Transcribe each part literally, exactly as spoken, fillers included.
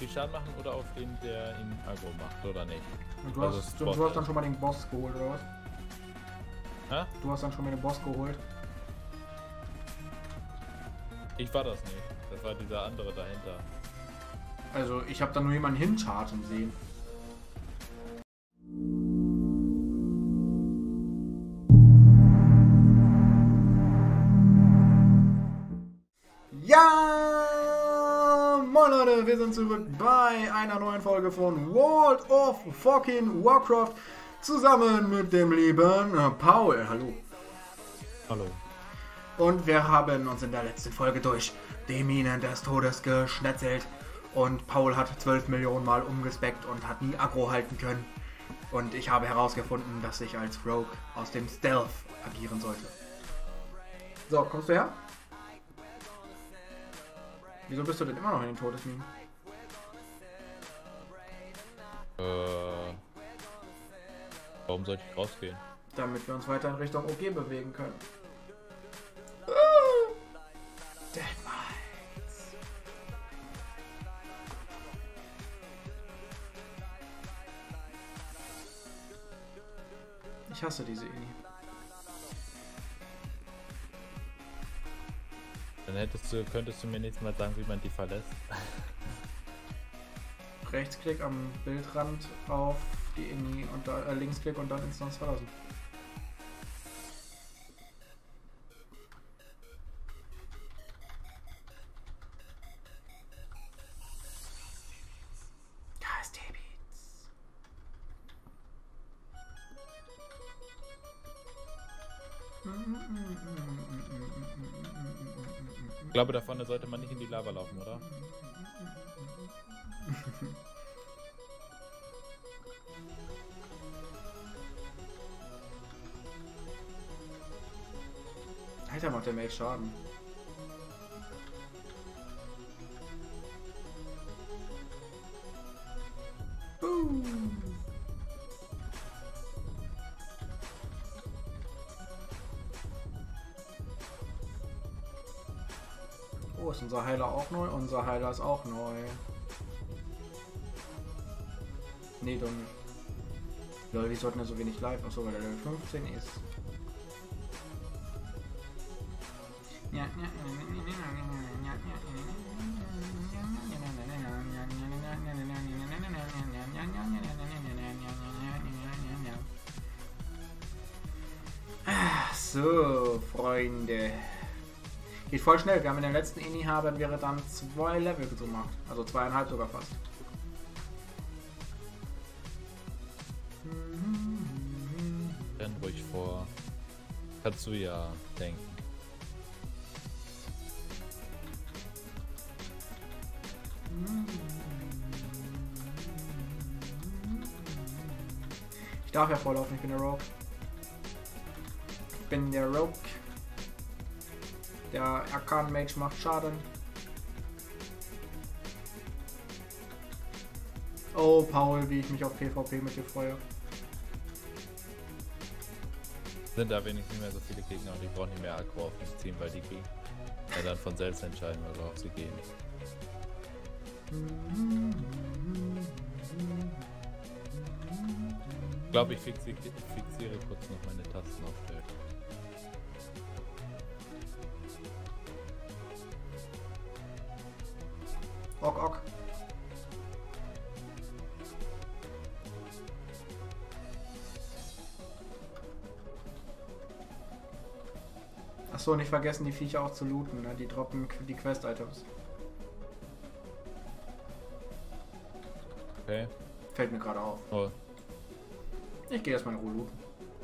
viel Schaden machen oder auf den, der ihn aggro macht, oder nicht? Und du, Also hast, Spot, du, du hast dann schon mal den Boss geholt, oder was? Hä? Du hast dann schon mal den Boss geholt. Ich war das nicht. Das war dieser andere dahinter. Also ich habe da nur jemanden hincharten sehen. Ja, moin Leute, wir sind zurück bei einer neuen Folge von World of fucking Warcraft zusammen mit dem lieben äh, Paul. Hallo. Hallo. Und wir haben uns in der letzten Folge durch die Minen des Todes geschnetzelt. Und Paul hat zwölf Millionen Mal umgespeckt und hat nie Aggro halten können. Und ich habe herausgefunden, dass ich als Rogue aus dem Stealth agieren sollte. So, kommst du her? Wieso bist du denn immer noch in den Todesminen? Äh. Warum sollte ich rausgehen? Damit wir uns weiter in Richtung O G bewegen können. Dead Mines. Ich hasse diese Ini. Dann hättest du, könntest du mir nächstes Mal sagen, wie man die verlässt. Rechtsklick am Bildrand auf die Ini und da, äh, Linksklick und dann Instanz verlassen. Ich glaube, da vorne sollte man nicht in die Lava laufen, oder? Alter, macht der Mage Schaden. Boom. Oh, ist unser Heiler auch neu? Unser Heiler ist auch neu. Nee, dann. Lol, die sollten ja so wenig live. Achso, weil der Level fünfzehn ist. So, Freunde. Geht voll schnell. Wir haben in der letzten Ini haben wir dann zwei Level gemacht. Also zweieinhalb sogar fast. Renn ruhig vor. Kannst du ja denken. Ich darf ja vorlaufen, ich bin der Rogue. Ich bin der Rogue. Der Arkan Mage macht Schaden. Oh, Paul, wie ich mich auf PvP mit dir freue. Sind da wenigstens nicht mehr so viele Gegner und ich brauche nicht mehr Aggro auf mich ziehen, weil die gehen. Ja, dann von selbst entscheiden, worauf sie gehen. Ich glaube, ich fixiere, fixiere kurz noch meine Tasten auf Feld. Ok, ok. Achso, nicht vergessen, die Viecher auch zu looten, ne? Die droppen die Quest-Items. Okay. Fällt mir gerade auf. Oh. Ich gehe erstmal in Ruhe looten.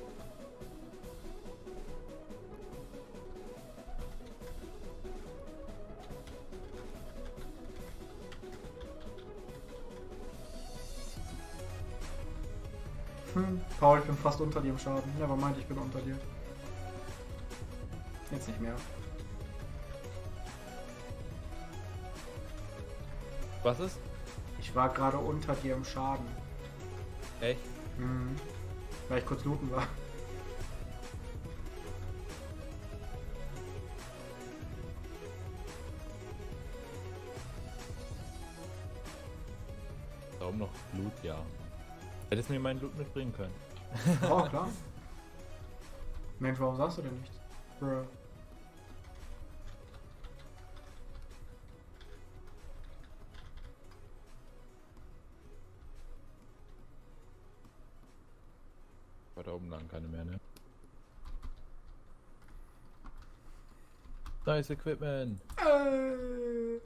Hm, Paul, ich bin fast unter dir im Schaden. Never mind, ich bin unter dir. Jetzt nicht mehr. Was ist? Ich war gerade unter dir im Schaden. Echt? Mhm. Weil ich kurz looten war. Warum noch Loot? Ja. Hättest mir meinen Loot mitbringen können. Oh, klar. Mensch, warum sagst du denn nichts? Bro. Da oben lang keine mehr, ne? Nice Equipment! Äh.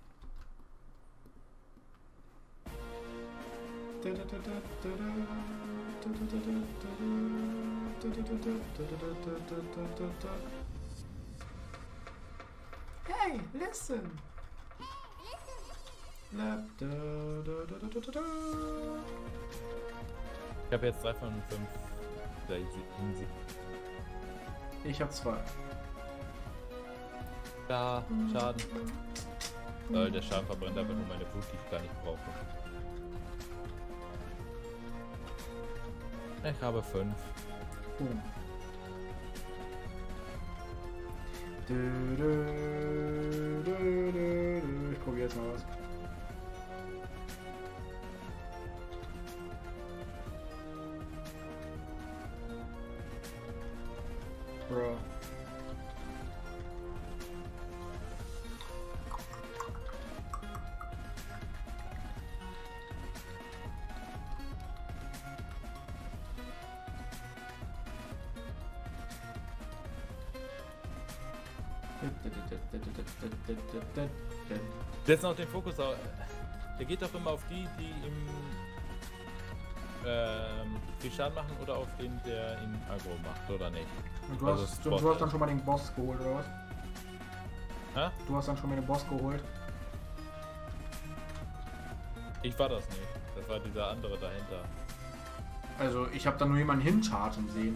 Hey, listen! Ich habe jetzt drei von fünf. Ich habe zwei. Da, Schaden. Äh, der Schaden verbrennt aber nur meine Wut, die ich gar nicht brauche. Ich habe fünf. Boom. Ich probiere jetzt mal was. Bro. Setz noch den Fokus auf. Der geht doch immer auf die, die im ähm, viel Schaden machen oder auf den, der ihn aggro macht, oder nicht? Und du, Also hast, du, du hast dann schon mal den Boss geholt, oder was? Hä? Du hast dann schon mal den Boss geholt. Ich war das nicht. Das war dieser andere dahinter. Also ich habe da nur jemanden hinchargen sehen.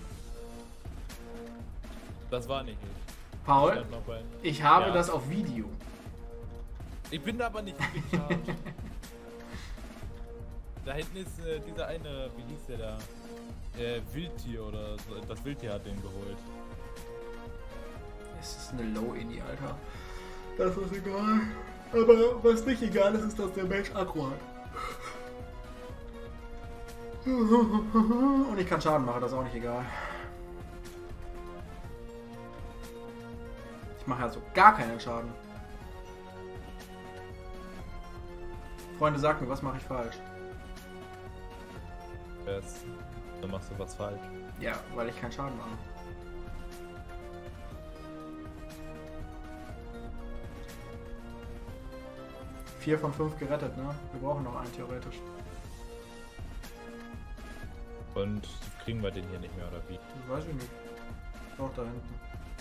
Das war nicht ich. Paul, Stand noch bei- ich habe Ja. das auf Video. Ich bin aber nicht gecharged. Da hinten ist äh, dieser eine, wie hieß der da? Äh, Wildtier oder so. Das Wildtier hat den geholt. Es ist eine Low-Indie, Alter. Das ist egal. Aber was nicht egal ist, ist, dass der Mensch aggro hat. Und ich kann Schaden machen, das ist auch nicht egal. Ich mache also gar keinen Schaden. Freunde, sagt mir, was mache ich falsch? Jetzt, dann machst du was falsch. Ja, weil ich keinen Schaden mache. Vier von fünf gerettet, ne? Wir brauchen noch einen theoretisch. Und kriegen wir den hier nicht mehr, oder wie? Das weiß ich nicht. Doch, da hinten.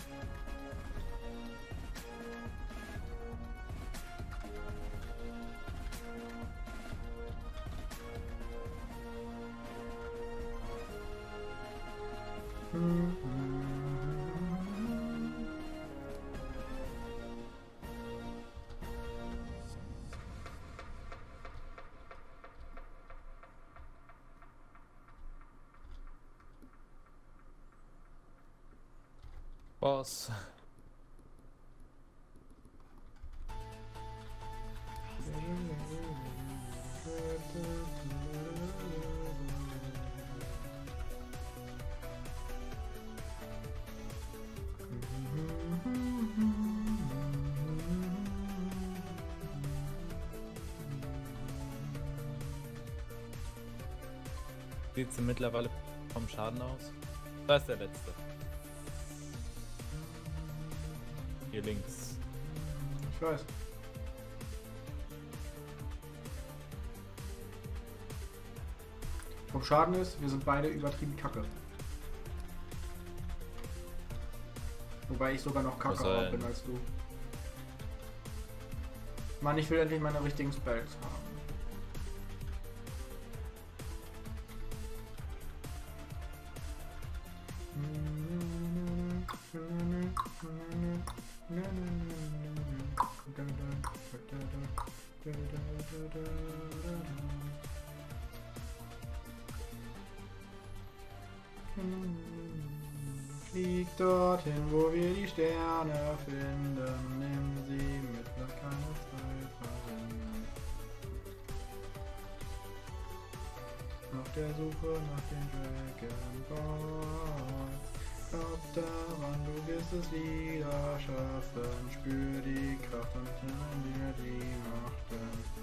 Boss. Sieht sie mittlerweile vom Schaden aus? Da ist der letzte. Hier links. Ich weiß. Vom Schaden ist, wir sind beide übertrieben kacke. Wobei ich sogar noch kacke bin als du. Mann, ich will endlich meine richtigen Spells haben. Flieg dorthin, wo wir die Sterne finden, nimm sie mit, lass keine Zeit verrinnen. der Suche nach dem Dragon Ball. Glaub daran, du wirst es wieder schaffen. Spür die Kraft und nimm dir die Macht.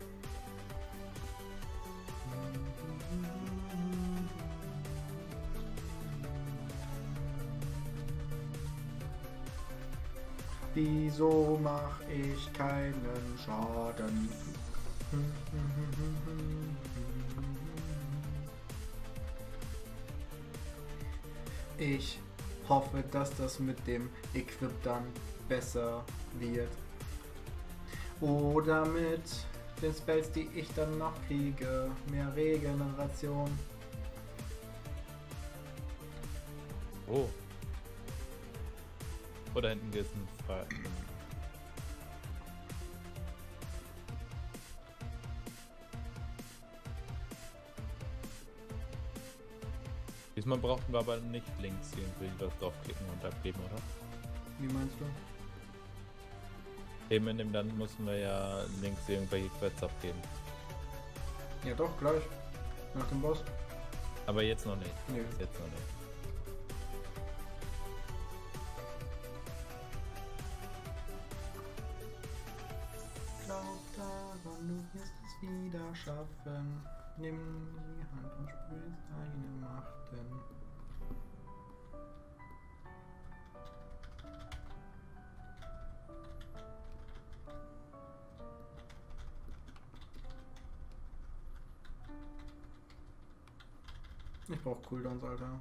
Wieso mach ich keinen Schaden? Ich hoffe, dass das mit dem Equip dann besser wird. Oder mit den Spells, die ich dann noch kriege. Mehr Regeneration. Oh. Oder hinten geht es ein Frei. Diesmal brauchten wir aber nicht links irgendwie was draufklicken und abgeben, oder? Wie meinst du? Eben in dem Land mussten wir ja links irgendwelche Quests abgeben. Ja doch, gleich. Nach dem Boss. Aber jetzt noch nicht. Nee. Jetzt noch nicht. Glaub daran, du wirst es wieder schaffen. Nimm die Hand und spür deine Machten. Ich brauch Cooldowns, Alter.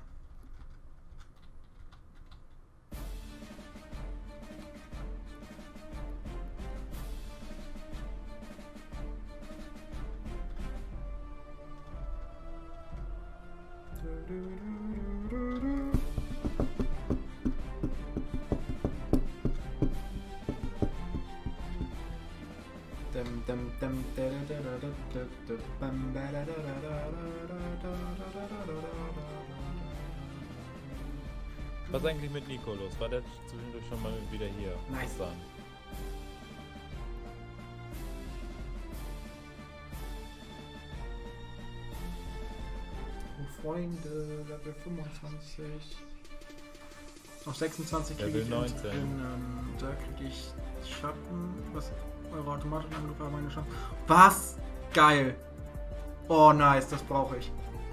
Was eigentlich mit Nico los? War der zwischendurch schon mal wieder hier? Nice. Dann. Oh, Freunde, Level fünfundzwanzig. Auf sechsundzwanzig kriege Level ich neunzehn. In, ähm, da kriege ich Schatten. Was? Eure automatischen Angriffe haben meine Schatten. Was? Geil. Oh, nice, das brauche ich.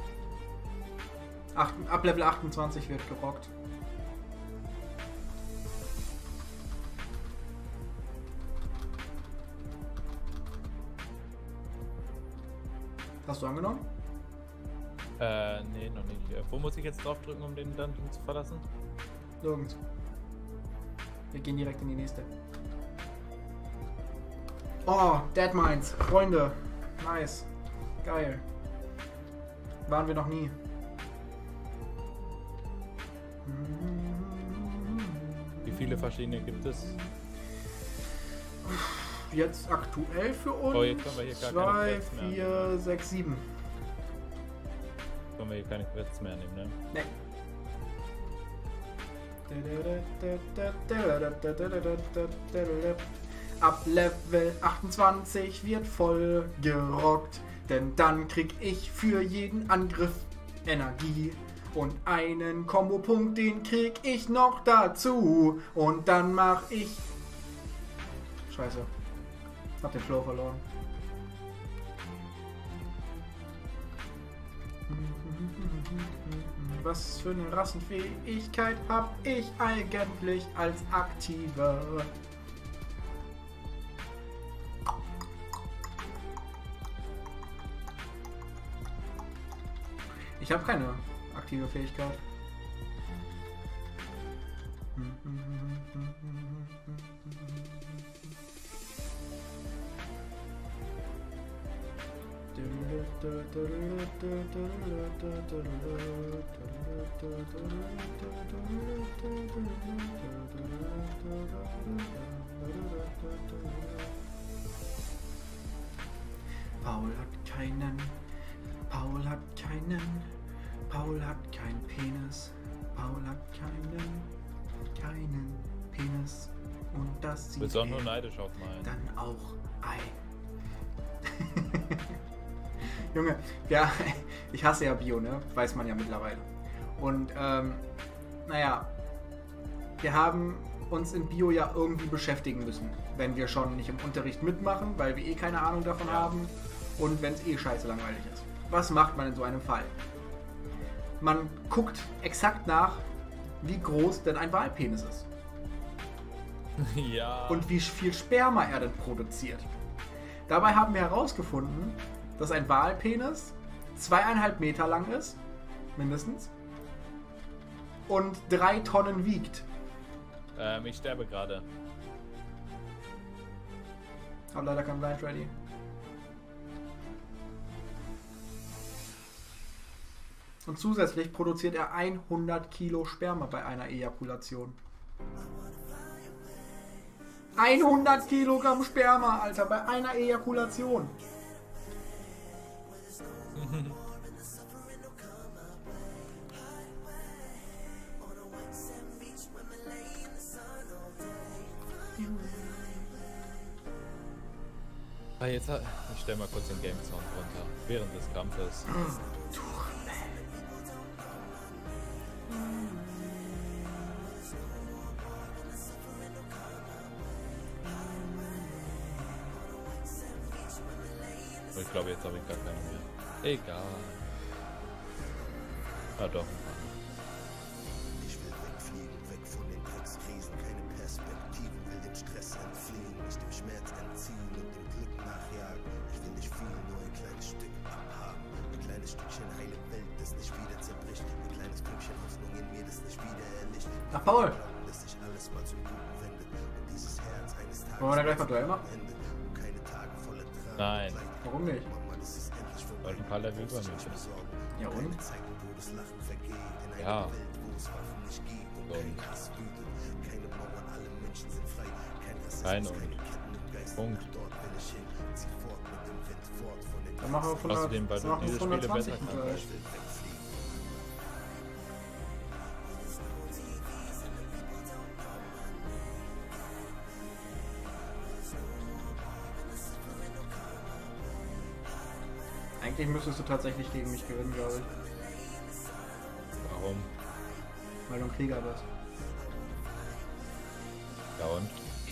Acht, ab Level achtundzwanzig wird gerockt. Hast du angenommen? Äh, nee, noch nicht. Äh, wo muss ich jetzt drauf drücken, um den Dungeon zu verlassen? Nirgends. Wir gehen direkt in die nächste. Oh, Dead Mines. Freunde. Nice. Geil. Waren wir noch nie. Wie viele verschiedene gibt es? Jetzt aktuell für uns Oh, jetzt können wir hier gar keine zwei, Quests mehr vier, annehmen. sechs, sieben. Können wir hier keine Quests mehr nehmen, ne? Nee. Ab Level achtundzwanzig wird voll gerockt, denn dann krieg ich für jeden Angriff Energie. Und einen Kombopunkt, den krieg ich noch dazu. Und dann mach ich... Scheiße. Hab den Flow verloren. Was für eine Rassenfähigkeit hab ich eigentlich als Aktive? Ich habe keine aktive Fähigkeit. Paul hat keinen, Paul hat keinen, Paul hat keinen Penis, Paul hat keinen, keinen Penis und das sieht Bist auch nur neidisch auf meinen. dann auch ein. Junge, ja, ich hasse ja Bio, ne? Weiß man ja mittlerweile. Und, ähm, naja, wir haben uns in Bio ja irgendwie beschäftigen müssen, wenn wir schon nicht im Unterricht mitmachen, weil wir eh keine Ahnung davon Ja. haben und wenn es eh scheiße langweilig ist. Was macht man in so einem Fall? Man guckt exakt nach, wie groß denn ein Walpenis ist Ja. und wie viel Sperma er denn produziert. Dabei haben wir herausgefunden, dass ein Walpenis zweieinhalb Meter lang ist, mindestens, und drei Tonnen wiegt. Ähm, ich sterbe gerade. Hab leider kein Blind Ready. Und zusätzlich produziert er hundert Kilo Sperma bei einer Ejakulation. hundert Kilogramm Sperma, Alter, bei einer Ejakulation. Ah, jetzt hat, ich stelle mal kurz den Game Sound runter. Während des Kampfes. Ich glaube, jetzt habe ich gar keine mehr. Egal. Ah, doch. Ich will wegfliegen, weg von den Drecksriesen, keine Perspektiven, will dem Stress entfliehen, mich dem Schmerz entziehen und dem Glück nachjagen. Ich will nicht viel, nur ein kleines Stück abhaben. Ein kleines Stückchen heile Welt, das nicht wieder zerbricht. Ein kleines Fünkchen Hoffnung in mir, das nicht wieder erlischt. Ach, Paul. Dass sich alles mal zum Guten wendet und dieses Herz eines Tages Wollen wir da gleich mal Duell machen? endet und keine Tage voller Tränen. Nein. Warum nicht? Mama, das ist endlich vorbei. Weil ein paar Level über mich ist. Ja und? Keine Zeiten, wo das Lachen vergeht, in einer Ja. Welt, wo es Waffen nicht gibt und kein Und. Hass wütet. Keine Mauern, alle Menschen sind frei. Kein Rassismus, Kein keine und. Ketten im Geist. Punkt. Dort will ich hin, zieh fort mit dem Wind, fort von den Dann machen wir von Außerdem, weil du diese Spiele besser hundertzwanzig. kannst. Ich will wegfliegen. Eigentlich müsstest du tatsächlich gegen mich gewinnen, glaube ich. Warum? Weil du ein Krieger bist. Ja und?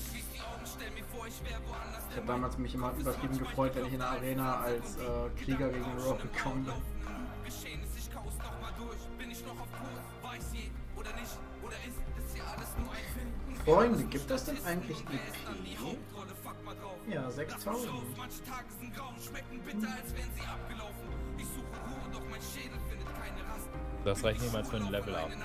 Ich habe damals mich immer übertrieben gefreut, wenn ich in der Arena als äh, Krieger gegen Rogue gekommen bin. Freunde, gibt das denn eigentlich E P? Ja, sechstausend. Das reicht niemals für ein Level ab.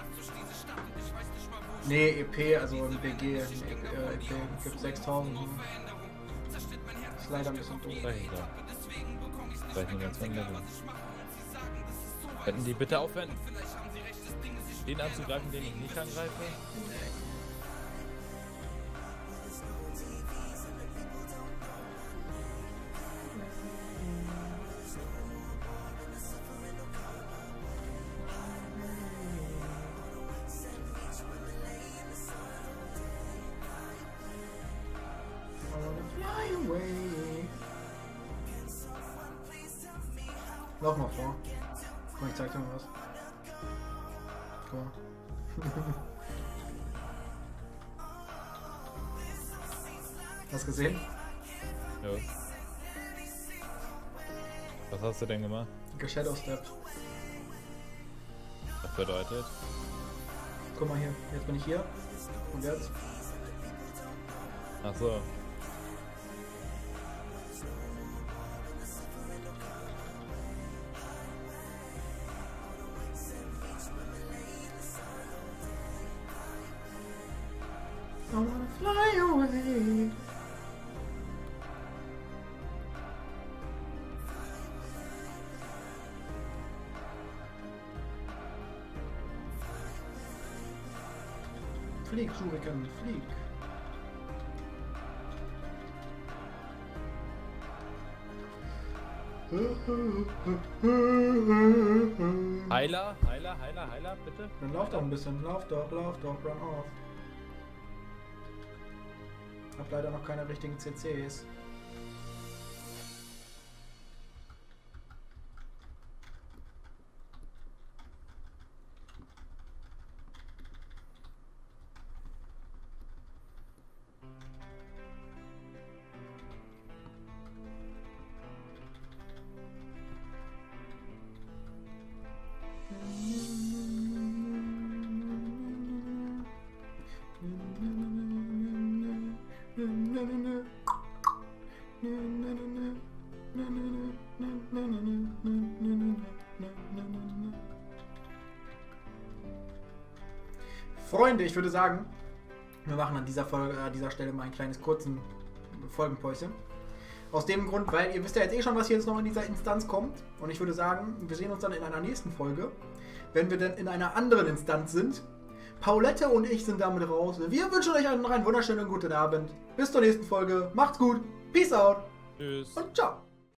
Nee, E P, also im B G, äh, E P gibt sechstausend. Ist leider ein bisschen doof. Reicht nicht. Das reicht niemals für ein Level. Könnten die bitte aufhören, den anzugreifen, den ich nicht angreife? Fly away. Lauf mal vor. Guck mal, ich zeig dir mal was. Guck mal. Hast du gesehen? Ja. Was hast du denn gemacht? Shadow Step. Was bedeutet? Guck mal hier. Jetzt bin ich hier. Und jetzt? Ach so. I wanna fly away. Flieg, Shuriken, flieg. Heiler, Heiler, Heiler, Heiler, bitte. Dann lauf doch ein bisschen, lauf doch, lauf doch, run off. Hab leider noch keine richtigen C Cs. Freunde, ich würde sagen, wir machen an dieser, Folge, an dieser Stelle mal ein kleines kurzen Folgenpäuschen. Aus dem Grund, weil ihr wisst ja jetzt eh schon, was hier jetzt noch in dieser Instanz kommt. Und ich würde sagen, wir sehen uns dann in einer nächsten Folge, wenn wir dann in einer anderen Instanz sind. Paulette und ich sind damit raus. Wir wünschen euch noch einen wunderschönen guten Abend. Bis zur nächsten Folge. Macht's gut. Peace out. Tschüss. Und ciao.